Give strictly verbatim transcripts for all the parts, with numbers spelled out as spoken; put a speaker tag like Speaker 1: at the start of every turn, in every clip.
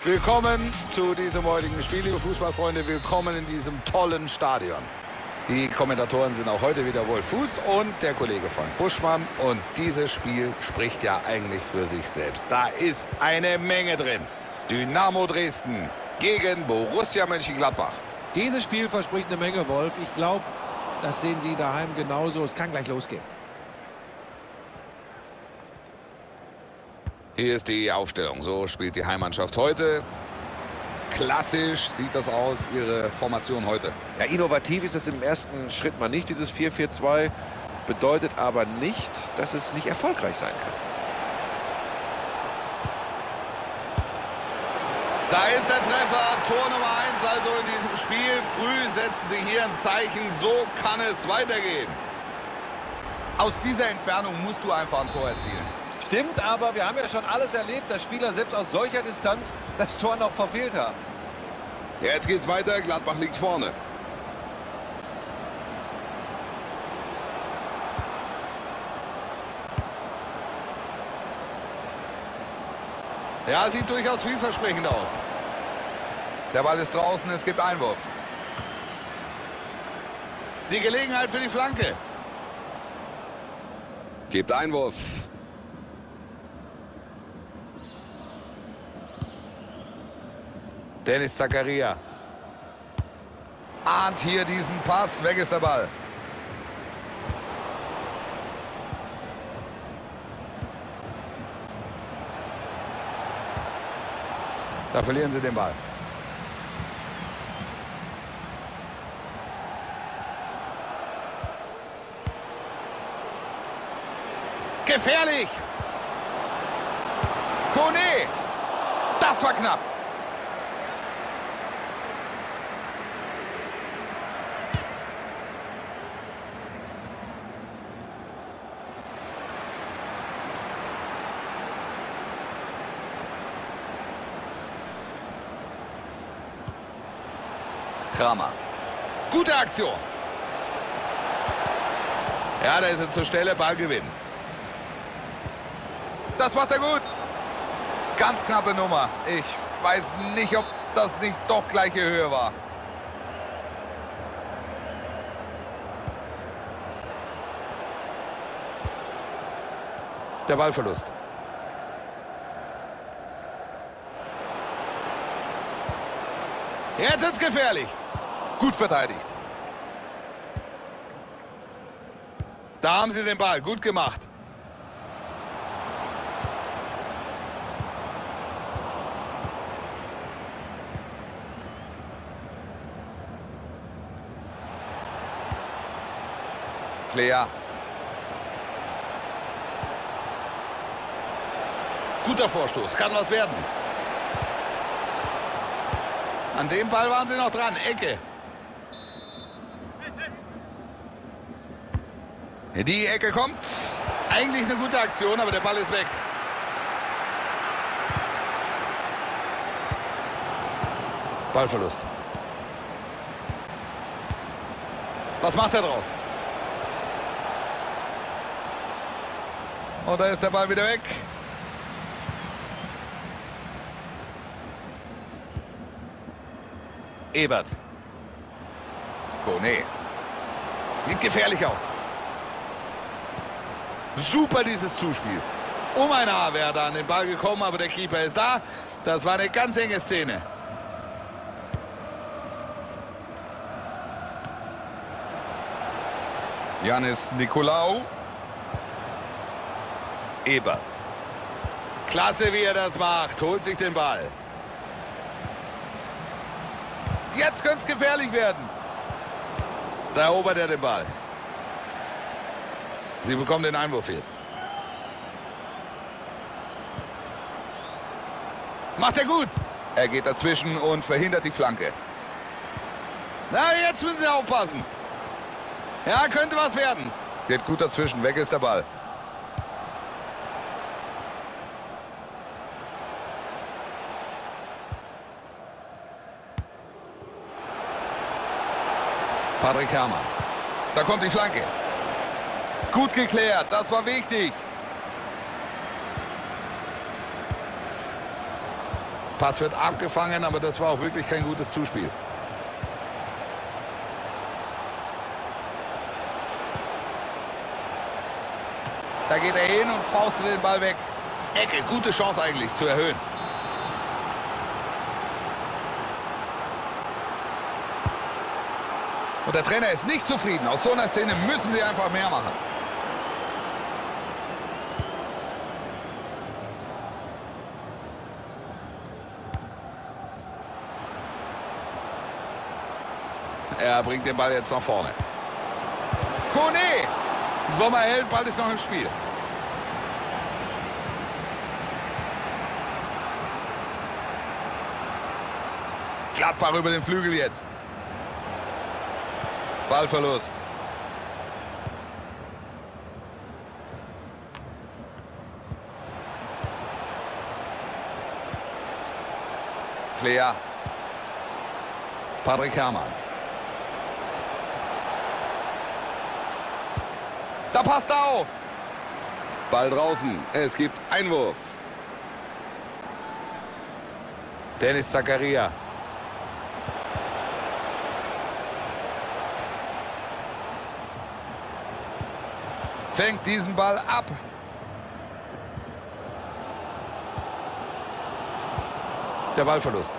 Speaker 1: Willkommen zu diesem heutigen Spiel, liebe Fußballfreunde. Willkommen in diesem tollen Stadion. Die Kommentatoren sind auch heute wieder Wolf Fuß und der Kollege von Buschmann. Und dieses Spiel spricht ja eigentlich für sich selbst. Da ist eine Menge drin. Dynamo Dresden gegen Borussia Mönchengladbach.
Speaker 2: Dieses Spiel verspricht eine Menge, Wolf. Ich glaube, das sehen Sie daheim genauso. Es kann gleich losgehen.
Speaker 1: Hier ist die Aufstellung. So spielt die Heimmannschaft heute. Klassisch sieht das aus, ihre Formation heute.
Speaker 3: Ja, innovativ ist es im ersten Schritt mal nicht, dieses vier vier zwei. Bedeutet aber nicht, dass es nicht erfolgreich sein kann.
Speaker 1: Da ist der Treffer, Tor Nummer eins also in diesem Spiel. Früh setzen sie hier ein Zeichen, so kann es weitergehen. Aus dieser Entfernung musst du einfach ein Tor erzielen.
Speaker 4: Stimmt, aber wir haben ja schon alles erlebt, dass Spieler selbst aus solcher Distanz das Tor noch verfehlt haben.
Speaker 1: Jetzt geht's weiter, Gladbach liegt vorne. Ja, sieht durchaus vielversprechend aus. Der Ball ist draußen, es gibt Einwurf. Die Gelegenheit für die Flanke. Gibt Einwurf. Dennis Zakaria. Ahnt hier diesen Pass, weg ist der Ball. Da verlieren sie den Ball. Gefährlich! Kone! Das war knapp! Kramer. Gute Aktion. Ja, da ist er zur Stelle, Ballgewinn. Das macht er gut. Ganz knappe Nummer. Ich weiß nicht, ob das nicht doch gleiche Höhe war. Der Ballverlust. Jetzt ist es gefährlich. Gut verteidigt. Da haben sie den Ball. Gut gemacht. Player. Guter Vorstoß. Kann was werden. An dem Ball waren sie noch dran. Ecke. Die Ecke kommt. Eigentlich eine gute Aktion, aber der Ball ist weg. Ballverlust. Was macht er draus? Und da ist der Ball wieder weg. Ebert. Kone. Sieht gefährlich aus. Super dieses Zuspiel. Um ein Haar wäre da an den Ball gekommen, aber der Keeper ist da. Das war eine ganz enge Szene. Janis Nikolaou. Ebert. Klasse, wie er das macht. Holt sich den Ball. Jetzt könnte es gefährlich werden. Da erobert er den Ball. Sie bekommen den Einwurf jetzt. Macht er gut. Er geht dazwischen und verhindert die Flanke. Na, jetzt müssen sie aufpassen. Ja, könnte was werden. Geht gut dazwischen. Weg ist der Ball. Patrick Herrmann. Da kommt die Flanke. Gut geklärt, das war wichtig. Pass wird abgefangen, aber das war auch wirklich kein gutes Zuspiel. Da geht er hin und faustet den Ball weg. Ecke, gute Chance eigentlich zu erhöhen. Und der Trainer ist nicht zufrieden. Aus so einer Szene müssen sie einfach mehr machen. Er bringt den Ball jetzt nach vorne. Kone! Sommer hält, Ball ist noch im Spiel. Gladbach über den Flügel jetzt. Ballverlust. Player. Patrick Herrmann. Da passt er auf. Ball draußen. Es gibt Einwurf. Dennis Zakaria. Fängt diesen Ball ab. Der Ballverlust.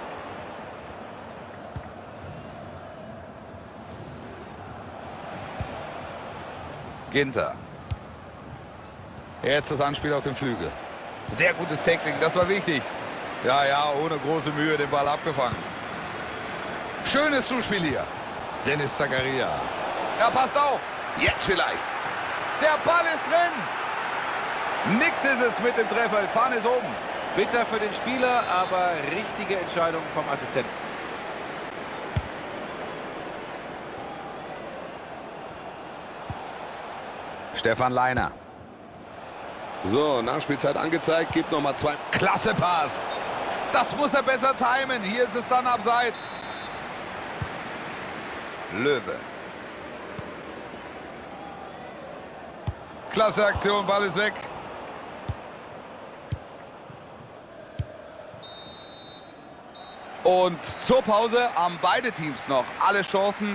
Speaker 1: Ginter. Jetzt das Anspiel auf den Flügel. Sehr gutes Tackling, das war wichtig. Ja, ja, ohne große Mühe den Ball abgefangen. Schönes Zuspiel hier. Dennis Zakaria. Ja, passt auf. Jetzt vielleicht. Der Ball ist drin. Nix ist es mit dem Treffer. Fahne ist oben.
Speaker 3: Bitter für den Spieler, aber richtige Entscheidung vom Assistenten.
Speaker 1: Stefan Leiner. So, Nachspielzeit angezeigt. Gibt noch mal zwei. Klasse Pass. Das muss er besser timen. Hier ist es dann abseits. Löwe. Klasse Aktion, Ball ist weg. Und zur Pause haben beide Teams noch alle Chancen.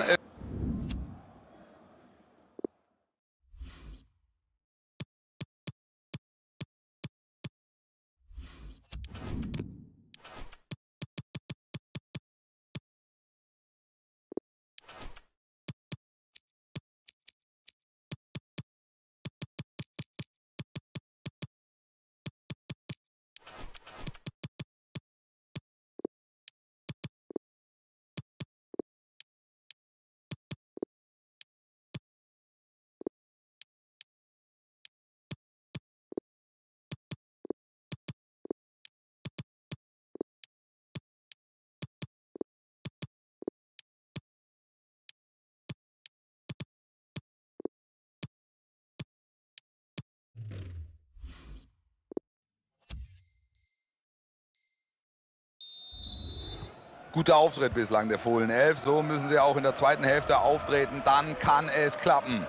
Speaker 1: Guter Auftritt bislang der Fohlen elf. So müssen sie auch in der zweiten Hälfte auftreten. Dann kann es klappen.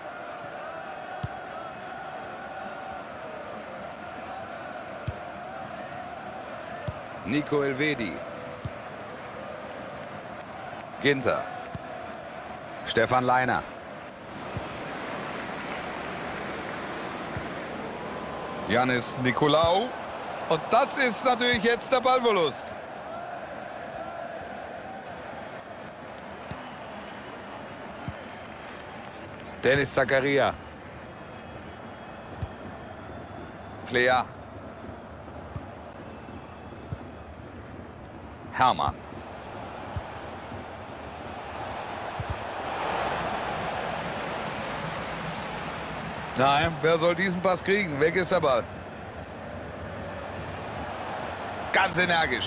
Speaker 1: Nico Elvedi. Ginter. Stefan Leiner. Yannis Nikolaou. Und das ist natürlich jetzt der Ballverlust. Dennis Zakaria. Player. Herrmann. Nein, wer soll diesen Pass kriegen? Weg ist der Ball. Ganz energisch.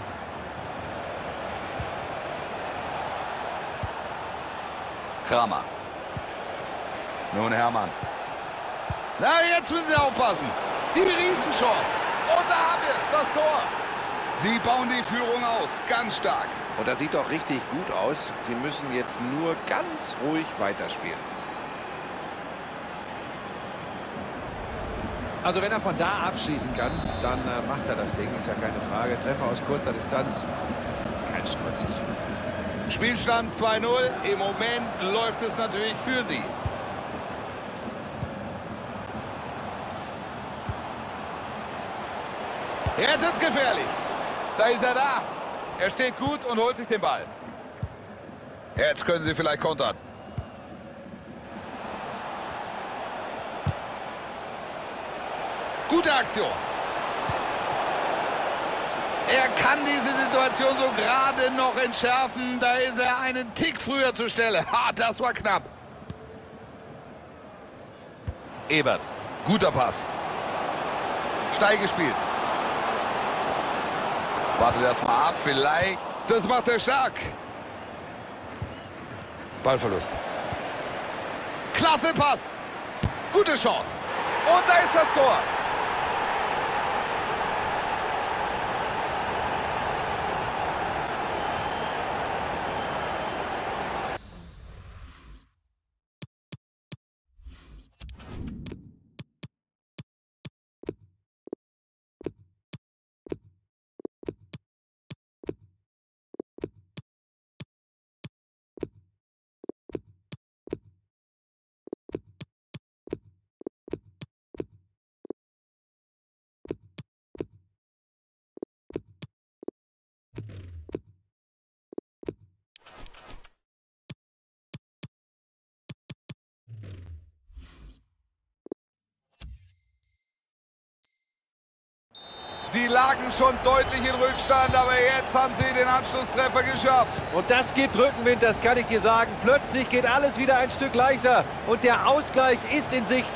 Speaker 1: Kramer. Nun Herrmann. Na, jetzt müssen sie aufpassen. Die Riesenchance. Und da haben wir es, das Tor. Sie bauen die Führung aus, ganz stark.
Speaker 3: Und das sieht doch richtig gut aus. Sie müssen jetzt nur ganz ruhig weiterspielen.
Speaker 2: Also wenn er von da abschließen kann, dann äh, macht er das Ding, ist ja keine Frage. Treffer aus kurzer Distanz, kein schmutzig.
Speaker 1: Spielstand zwei null. Im Moment läuft es natürlich für sie. Jetzt wird's gefährlich. Da ist er da. Er steht gut und holt sich den Ball. Jetzt können sie vielleicht kontern. Gute Aktion. Er kann diese Situation so gerade noch entschärfen. Da ist er einen Tick früher zur Stelle. Ha, das war knapp. Ebert. Guter Pass. Steil gespielt. Warte das mal ab, vielleicht. Das macht er stark. Ballverlust. Klasse Pass. Gute Chance. Und da ist das Tor. Sie lagen schon deutlich in Rückstand, aber jetzt haben sie den Anschlusstreffer geschafft.
Speaker 4: Und das gibt Rückenwind, das kann ich dir sagen. Plötzlich geht alles wieder ein Stück leichter und der Ausgleich ist in Sicht.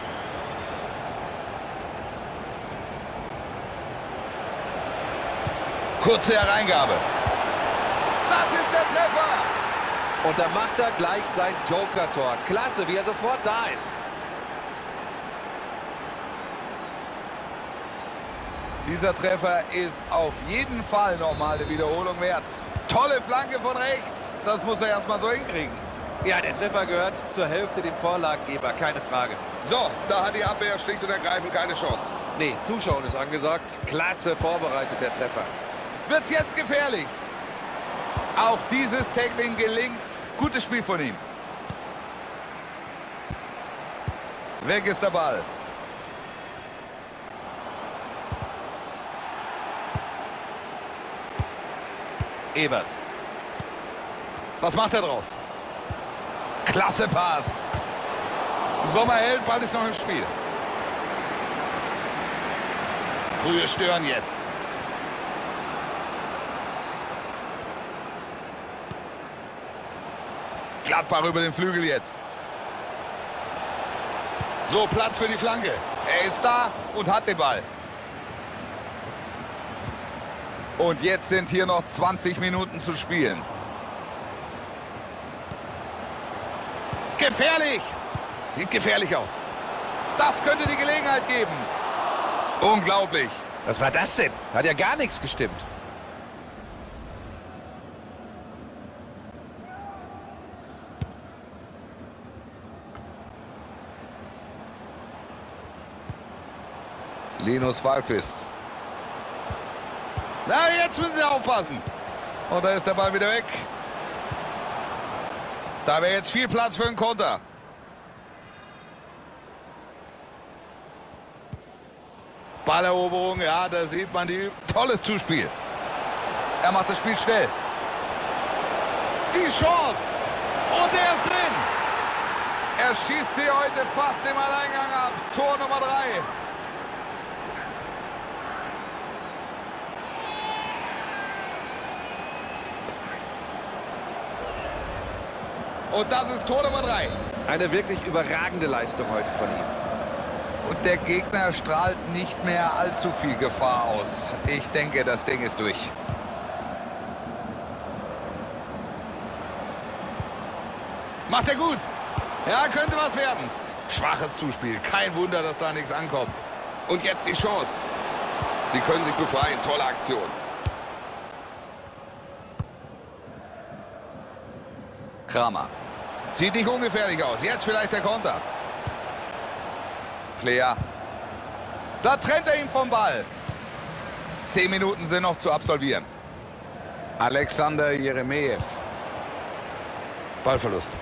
Speaker 1: Kurze Hereingabe. Das ist der Treffer.
Speaker 4: Und da macht er gleich sein Joker-Tor. Klasse, wie er sofort da ist.
Speaker 1: Dieser Treffer ist auf jeden Fall nochmal eine Wiederholung wert. Tolle Flanke von rechts. Das muss er erstmal so hinkriegen.
Speaker 4: Ja, der Treffer gehört zur Hälfte dem Vorlagengeber, keine Frage.
Speaker 1: So, da hat die Abwehr schlicht und ergreifend keine Chance.
Speaker 4: Nee, Zuschauen ist angesagt. Klasse vorbereitet, der Treffer.
Speaker 1: Wird's jetzt gefährlich. Auch dieses Tackling gelingt. Gutes Spiel von ihm. Weg ist der Ball. Ebert. Was macht er draus? Klasse Pass. Sommer hält, Ball ist noch im Spiel. Frühe Stören jetzt. Gladbach über den Flügel jetzt. So, Platz für die Flanke. Er ist da und hat den Ball. Und jetzt sind hier noch zwanzig Minuten zu spielen. Gefährlich! Sieht gefährlich aus. Das könnte die Gelegenheit geben. Unglaublich.
Speaker 4: Was war das denn? Hat ja gar nichts gestimmt.
Speaker 1: Linus Wahlqvist. Na, jetzt müssen sie aufpassen. Und da ist der Ball wieder weg. Da wäre jetzt viel Platz für einen Konter. Balleroberung, ja, da sieht man die. Tolles Zuspiel. Er macht das Spiel schnell. Die Chance. Und er ist drin. Er schießt sie heute fast im Alleingang ab. Tor Nummer drei. Und das ist Tor Nummer drei.
Speaker 4: Eine wirklich überragende Leistung heute von ihm.
Speaker 1: Und der Gegner strahlt nicht mehr allzu viel Gefahr aus. Ich denke, das Ding ist durch. Macht er gut. Ja, könnte was werden. Schwaches Zuspiel. Kein Wunder, dass da nichts ankommt. Und jetzt die Chance. Sie können sich befreien. Tolle Aktion. Kramer. Sieht nicht ungefährlich aus. Jetzt vielleicht der Konter. Player. Da trennt er ihn vom Ball. Zehn Minuten sind noch zu absolvieren. Alexander Jeremejew. Ballverlust.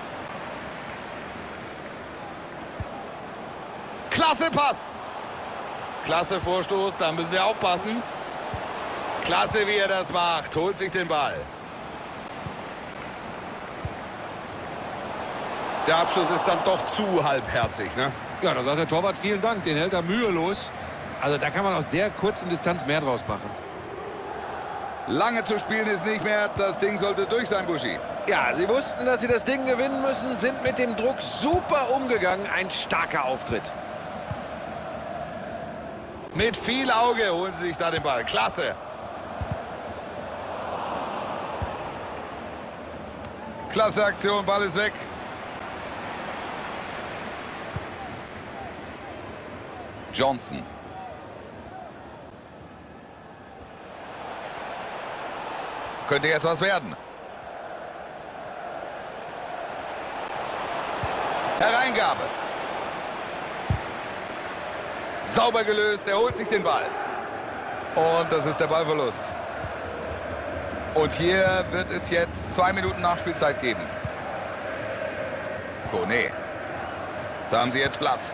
Speaker 1: Klasse Pass. Klasse Vorstoß, da müssen Sie aufpassen. Klasse, wie er das macht. Holt sich den Ball. Der Abschluss ist dann doch zu halbherzig, ne?
Speaker 2: Ja, da sagt der Torwart vielen Dank. Den hält er mühelos. Also da kann man aus der kurzen Distanz mehr draus machen.
Speaker 1: Lange zu spielen ist nicht mehr. Das Ding sollte durch sein, Buschi.
Speaker 4: Ja, sie wussten, dass sie das Ding gewinnen müssen, sind mit dem Druck super umgegangen. Ein starker Auftritt.
Speaker 1: Mit viel Auge holen sie sich da den Ball. Klasse. Klasse Aktion, Ball ist weg. Johnson. Könnte jetzt was werden. Hereingabe. Sauber gelöst, er holt sich den Ball. Und das ist der Ballverlust. Und hier wird es jetzt zwei Minuten Nachspielzeit geben. Kone. Da haben sie jetzt Platz.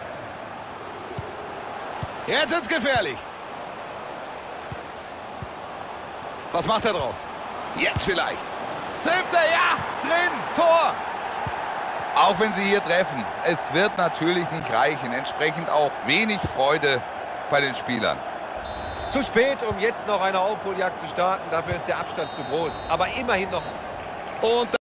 Speaker 1: Jetzt wird's gefährlich. Was macht er draus? Jetzt vielleicht. Trifft er, ja, drin, Tor. Auch wenn sie hier treffen, es wird natürlich nicht reichen. Entsprechend auch wenig Freude bei den Spielern.
Speaker 4: Zu spät, um jetzt noch eine Aufholjagd zu starten. Dafür ist der Abstand zu groß. Aber immerhin noch.
Speaker 1: Und